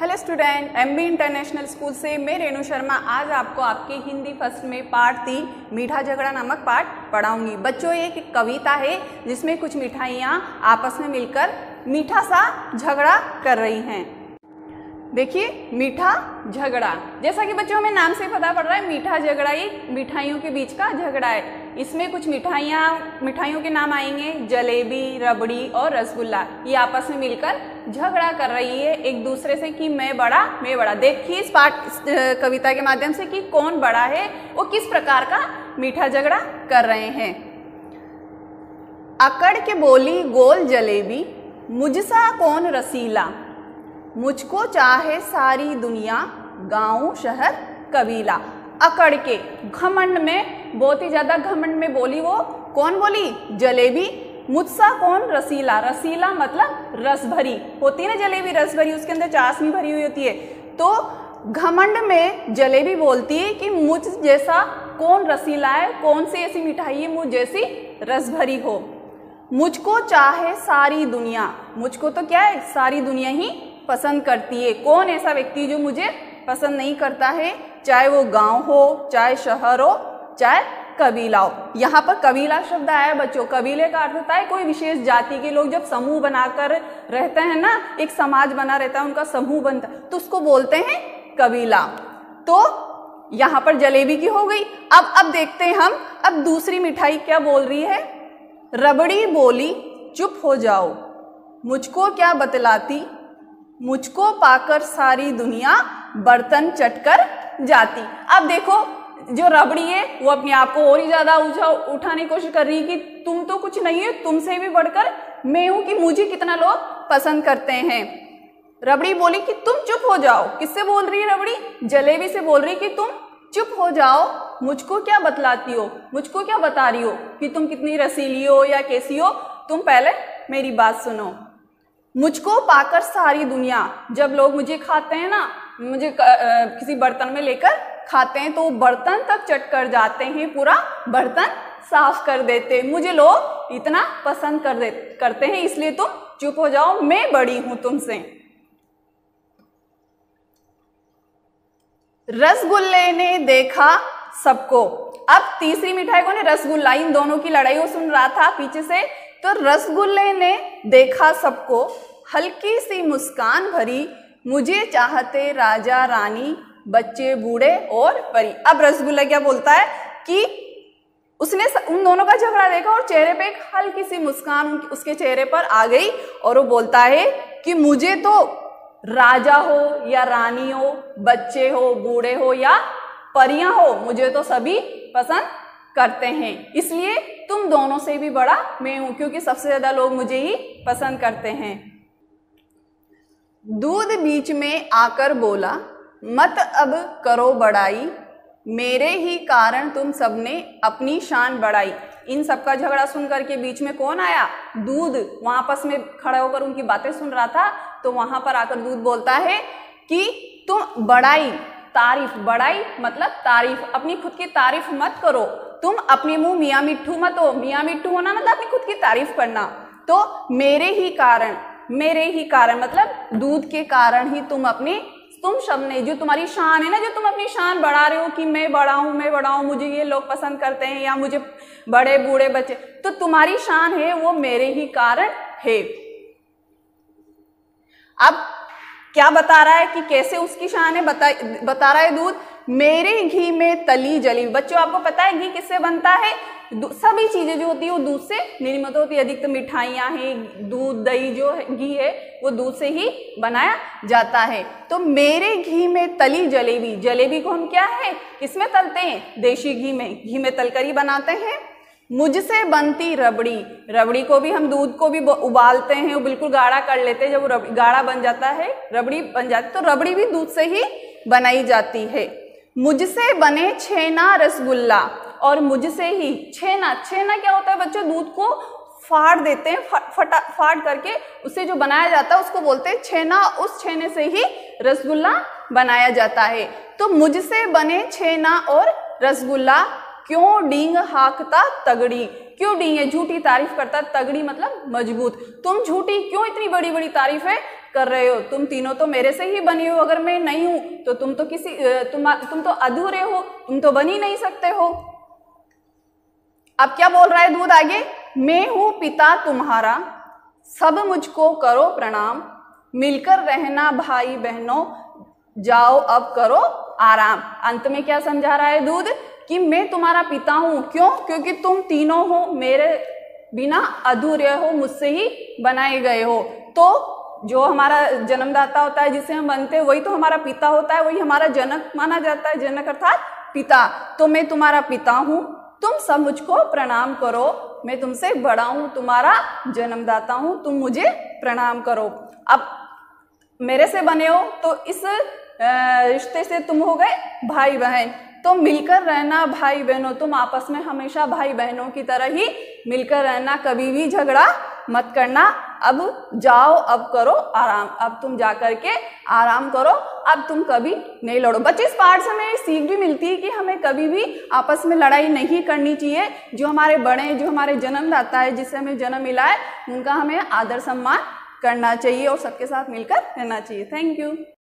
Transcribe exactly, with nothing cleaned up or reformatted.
Hello student, MB international school से मैं रेणु शर्मा आज आपको आपके हिंदी फर्स्ट में पार्ट तीन मीठा झगड़ा नामक पाठ पढ़ाऊंगी। बच्चों, ये एक कविता है जिसमें कुछ मिठाइयाँ आपस में मिलकर मीठा सा झगड़ा कर रही हैं। देखिए, मीठा झगड़ा, जैसा कि बच्चों हमें नाम से पता पड़ रहा है, मीठा झगड़ा ये मिठाइयों के बीच का झगड़ा है। इसमें कुछ मिठाइयाँ मिठाइयों के नाम आएंगे, जलेबी, रबड़ी और रसगुल्ला। ये आपस में मिलकर झगड़ा कर रही है एक दूसरे से कि मैं बड़ा मैं बड़ा। देखिए इस पाठ इस कविता के माध्यम से कि कौन बड़ा है, वो किस प्रकार का मीठा झगड़ा कर रहे हैं। अकड़ के बोली गोल जलेबी, मुझसा कौन रसीला, मुझको चाहे सारी दुनिया, गांव शहर कबीला। अकड़ के, घमंड में, बहुत ही ज्यादा घमंड में बोली। वो कौन बोली? जलेबी। मुझसा कौन? रसीला। रसीला मतलब रस भरी होती है ना जलेबी, रस भरी, उसके अंदर चाशनी भरी हुई होती है। तो घमंड में जलेबी बोलती है कि मुझ जैसा कौन रसीला है, कौन सी ऐसी मिठाई है मुझ जैसी रस भरी हो। मुझको चाहे सारी दुनिया, मुझको तो क्या है, सारी दुनिया ही पसंद करती है। कौन ऐसा व्यक्ति जो मुझे पसंद नहीं करता है, चाहे वो गांव हो, चाहे शहर हो, चाहे कबीला हो। यहाँ पर कबीला शब्द आया है बच्चों। कबीले का अर्थ होता है कोई विशेष जाति के लोग जब समूह बनाकर रहते हैं ना, एक समाज बना रहता है, उनका समूह बनता है, तो उसको बोलते हैं कबीला। तो यहाँ पर जलेबी की हो गई। अब अब देखते हैं हम, अब दूसरी मिठाई क्या बोल रही है। रबड़ी बोली चुप हो जाओ, मुझको क्या बतलाती, मुझको पाकर सारी दुनिया बर्तन चटकर जाती। अब देखो, जो रबड़ी है वो अपने आप को और ही ज्यादा ऊंचा उठाने की कोशिश कर रही है कि तुम तो कुछ नहीं है, तुमसे भी बढ़कर मैं हूं, कि मुझे कितना लोग पसंद करते हैं। रबड़ी बोली कि तुम चुप हो जाओ। किससे बोल रही है रबड़ी? जलेबी से बोल रही कि तुम चुप हो जाओ, मुझको क्या बतलाती हो, मुझको क्या बता रही हो कि तुम कितनी रसीली हो या कैसी हो, तुम पहले मेरी बात सुनो। मुझको पाकर सारी दुनिया, जब लोग मुझे खाते हैं ना, मुझे किसी बर्तन में लेकर खाते हैं तो बर्तन तक चट कर जाते हैं, पूरा बर्तन साफ कर देते हैं। मुझे लोग इतना पसंद कर दे करते हैं, इसलिए तुम चुप हो जाओ, मैं बड़ी हूं तुमसे। रसगुल्ले ने देखा सबको। अब तीसरी मिठाई कौन है? रसगुल्ला। इन दोनों की लड़ाई वो सुन रहा था पीछे से। तो रसगुल्ले ने देखा सबको, हल्की सी मुस्कान भरी, मुझे चाहते राजा रानी, बच्चे बूढ़े और परी। अब रसगुल्ला क्या बोलता है कि उसने उन दोनों का झगड़ा देखा और चेहरे पे एक हल्की सी मुस्कान उसके चेहरे पर आ गई और वो बोलता है कि मुझे तो राजा हो या रानी हो, बच्चे हो, बूढ़े हो या परियां हो, मुझे तो सभी पसंद करते हैं, इसलिए तुम दोनों से भी बड़ा मैं हूं, क्योंकि सबसे ज्यादा लोग मुझे ही पसंद करते हैं। दूध बीच में आकर बोला, मत अब करो बड़ाई, मेरे ही कारण तुम सबने अपनी शान बढ़ाई। इन सबका झगड़ा सुनकर के बीच में कौन आया? दूध। वहां आपस में खड़ा होकर उनकी बातें सुन रहा था, तो वहां पर आकर दूध बोलता है कि तुम बड़ाई, तारीफ, बड़ाई मतलब तारीफ, अपनी खुद की तारीफ मत करो, तुम अपने मुंह मियाँ मिट्ठू मत हो। मियाँ मिट्ठू होना मतलब अपनी खुद की तारीफ करना। तो मेरे ही कारण, मेरे ही कारण मतलब दूध के कारण ही तुम अपने, तुम सबने, जो तुम्हारी शान है ना, जो तुम अपनी शान बढ़ा रहे हो कि मैं बड़ा हूं, मैं बड़ा हूं, मुझे ये लोग पसंद करते हैं या मुझे बड़े बूढ़े बच्चे, तो तुम्हारी शान है वो मेरे ही कारण है। अब क्या बता रहा है कि कैसे उसकी शान है, बता बता रहा है दूध। मेरे घी में तली जली। बच्चों आपको पता है घी किससे बनता है? सभी चीजें जो होती है वो दूध से निर्मित होती है। अधिकतर मिठाइयाँ हैं, दूध, दही, जो घी है वो दूध से ही बनाया जाता है। तो मेरे घी में तली जलेबी, जलेबी को हम क्या है, किसमें तलते हैं? देशी घी में, घी में तलकर ही बनाते हैं। मुझसे बनती रबड़ी, रबड़ी को भी हम दूध को भी उबालते हैं, वो बिल्कुल गाढ़ा कर लेते हैं, जब वो गाढ़ा बन जाता है, रबड़ी बन जाती है, तो रबड़ी भी दूध से ही बनाई जाती है। मुझसे बने छेना रसगुल्ला, और मुझसे ही छेना, छेना क्या होता है बच्चों? दूध को फाड़ देते हैं, फटा फाड़ करके उससे जो बनाया जाता है उसको बोलते हैं छेना, उस छेने से ही रसगुल्ला बनाया जाता है। तो मुझसे बने छेना और रसगुल्ला, क्यों डींग हाकता तगड़ी, क्यों डींग है झूठी तारीफ करता, तगड़ी मतलब मजबूत, तुम झूठी क्यों इतनी बड़ी बड़ी तारीफ है कर रहे हो। तुम तीनों तो मेरे से ही बनी हो, अगर मैं नहीं हूं तो तुम तो किसी तुम तुम तो अधूरे हो, तुम तो बन ही नहीं सकते हो। अब क्या बोल रहा है दूध आगे, मैं हूं पिता तुम्हारा, सब मुझको करो प्रणाम, मिलकर रहना भाई बहनों, जाओ अब करो आराम। अंत में क्या समझा रहा है दूध कि मैं तुम्हारा पिता हूं, क्यों? क्योंकि तुम तीनों हो मेरे बिना अधूरे हो, मुझसे ही बनाए गए हो। तो जो हमारा जन्मदाता होता है, जिसे हम बनते हैं, वही तो हमारा पिता होता है, वही हमारा जनक माना जाता है। जनक अर्थात पिता। तो मैं तुम्हारा पिता हूं, तुम सब मुझको प्रणाम करो, मैं तुमसे बड़ा हूं, तुम्हारा जन्मदाता हूं, तुम मुझे प्रणाम करो। अब मेरे से बने हो तो इस रिश्ते से तुम हो गए भाई बहन। तो मिलकर रहना भाई बहनों, तुम आपस में हमेशा भाई बहनों की तरह ही मिलकर रहना, कभी भी झगड़ा मत करना। अब जाओ, अब करो आराम, अब तुम जा करके आराम करो, अब तुम कभी नहीं लड़ो। बच्चे इस पाठ से हमें सीख भी मिलती है कि हमें कभी भी आपस में लड़ाई नहीं करनी चाहिए। जो हमारे बड़े, जो हमारे जन्मदाता है, जिससे हमें जन्म मिला है, उनका हमें आदर सम्मान करना चाहिए और सबके साथ मिलकर रहना चाहिए। Thank you.